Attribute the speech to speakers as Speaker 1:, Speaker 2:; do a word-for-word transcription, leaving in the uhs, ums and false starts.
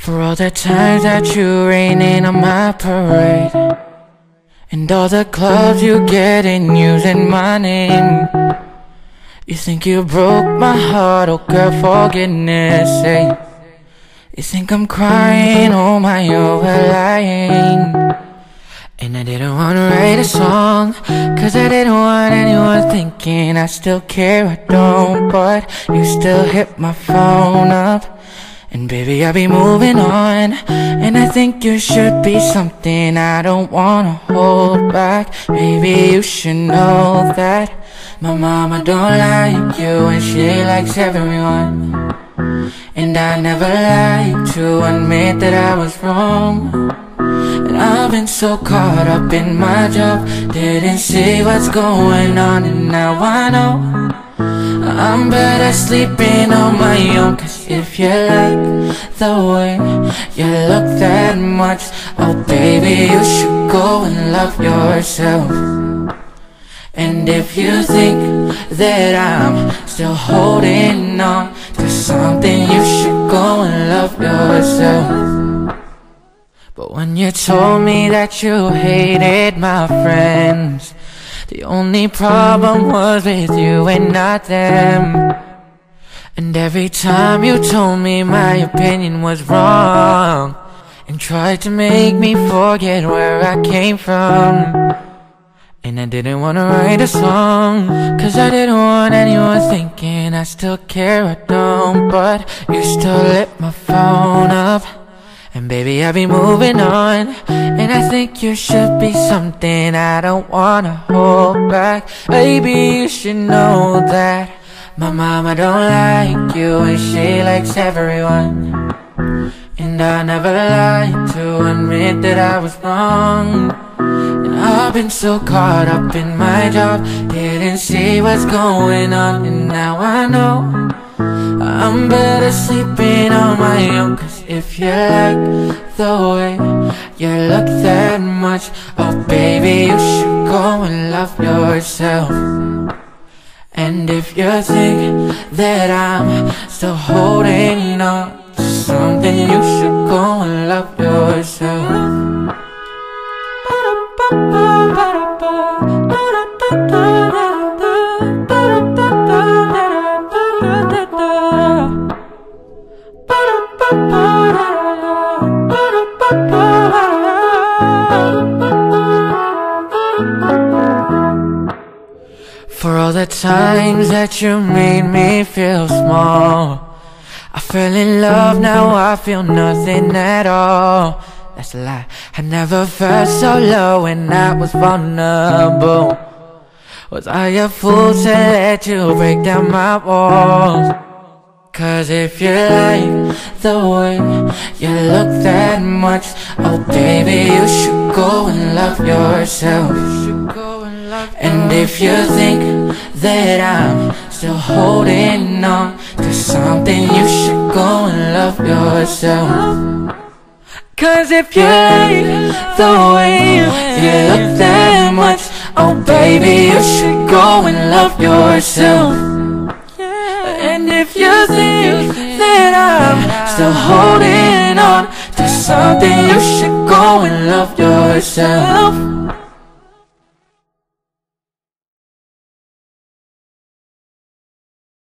Speaker 1: For all the times that you rain in on my parade, and all the clubs you get in using my name. You think you broke my heart, oh girl, for goodness sake. You think I'm crying, oh my, oh well I ain't. And I didn't wanna write a song, cause I didn't want anyone thinking I still care, I don't. But you still hit my phone up, and baby, I'll be moving on. And I think you should be something I don't wanna hold back. Baby, you should know that my mama don't like you, and she likes everyone. And I never like to admit that I was wrong. And I've been so caught up in my job, didn't see what's going on. And now I know I'm better sleeping on my own. Cause if you like the way you look that much, oh baby, you should go and love yourself. And if you think that I'm still holding on to something, you should go and love yourself. But when you told me that you hated my friends, the only problem was with you and not them. And every time you told me my opinion was wrong, and tried to make me forget where I came from. And I didn't wanna write a song, cause I didn't want anyone thinking I still care, I don't. But you still lit my phone up, and baby, I'll be moving on. And I think you should be something I don't wanna hold back. Baby, you should know that my mama don't like you, and she likes everyone. And I never lied to admit that I was wrong. And I've been so caught up in my job, didn't see what's going on. And now I know I'm better sleeping on my own. Cause if you like the way you look that much, oh baby, you should go and love yourself. And if you think that I'm still holding on to something, you should go and love yourself. For all the times that you made me feel small, I fell in love, now I feel nothing at all. That's a lie, I never felt so low when I was vulnerable. Was I a fool to let you break down my walls? Cause if you like the way you look that much, oh baby, you should go and love yourself. And if you think that I'm still holding on to something, you should go and love yourself. Cause if you like the way you look that much, oh baby, you should go and love yourself. And if you think that I'm still holding on to something, you should go and love yourself.